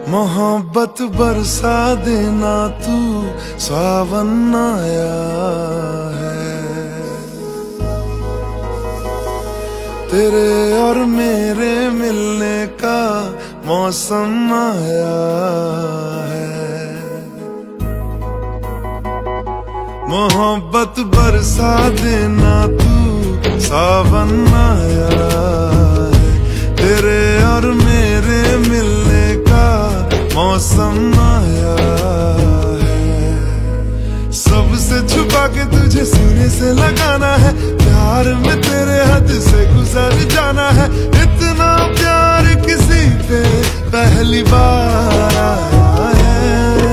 मोहब्बत बरसा देना तू, सावन आया है। तेरे और मेरे मिलने का मौसम आया है। मोहब्बत बरसा देना तू, सावन आया है। तेरे और मेरे मिलने का मौसम आया है। सबसे छुपा के तुझे सीने से लगाना है, प्यार में तेरे हद से गुजर जाना है। इतना प्यार किसी पे पहली बार आया है।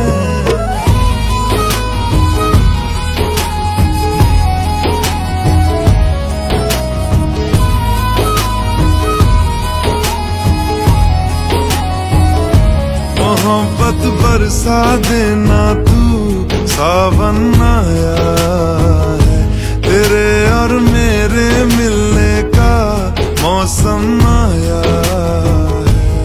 मोहब्बत बरसा देना तू, सावन आया है। तेरे और मेरे मिलने का मौसम आया है।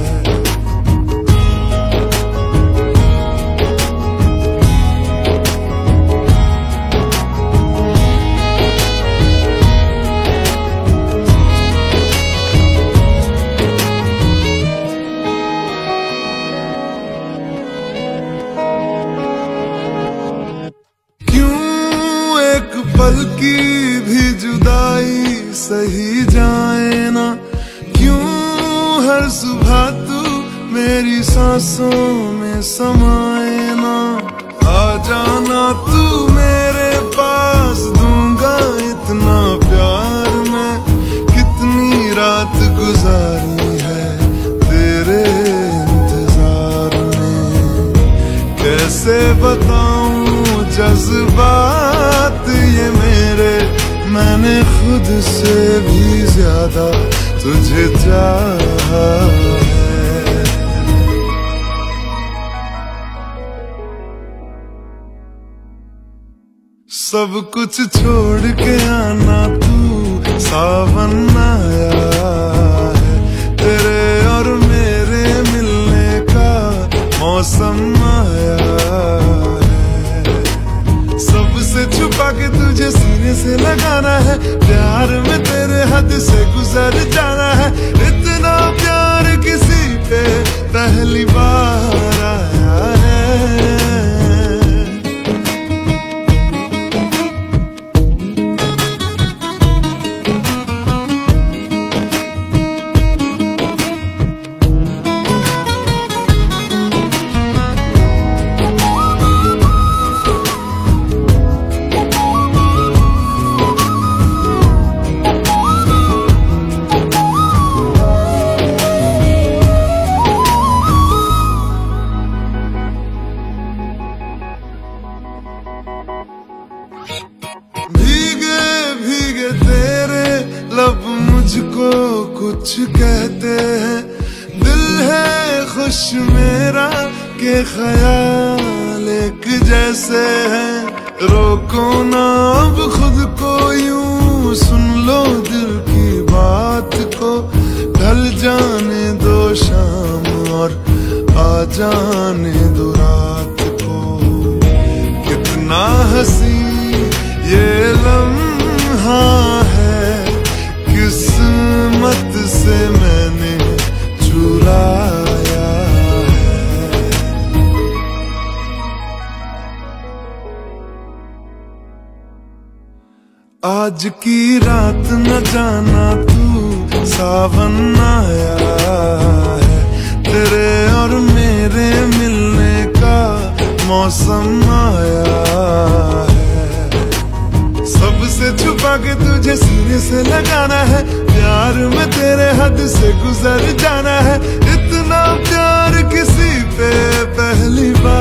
पल की भी जुदाई सही जाए ना, क्यों हर सुबह तू मेरी सांसों में समाए ना। आ जाना तू मेरे पास, दूंगा इतना प्यार मैं। कितनी रात गुजारी है तेरे इंतजार में, कैसे बताऊं जज्बात ये मेरे। मैंने खुद से भी ज्यादा तुझे चाहा है। सब कुछ छोड़ के आना तू, सावन आया है। तेरे और मेरे मिलने का मौसम आया है। सबसे छुपा के तुझे सीने से लगाना है, प्यार में तेरे हद से गुजर जाना है। इतना प्यार किसी पे पहली बार आया है। भीगे भीगे तेरे लब मुझको कुछ कहते हैं। दिल है खुश मेरा के ख्याल एक जैसे हैं। रोको ना अब खुद को यूं, सुन लो दिल की बात को। ढल जाने दो शाम और आ जाने दो रात को। कितना हंसी ये लम्हा है, किस्मत से मैंने चुराया है। आज की रात न जाना तू, सावन आया है। तेरे और मेरे मिलने का मौसम आया है। सबसे छुपा के तुझे सीने से लगाना है, प्यार में तेरे हद से गुजर जाना है। इतना प्यार किसी पे पहली बार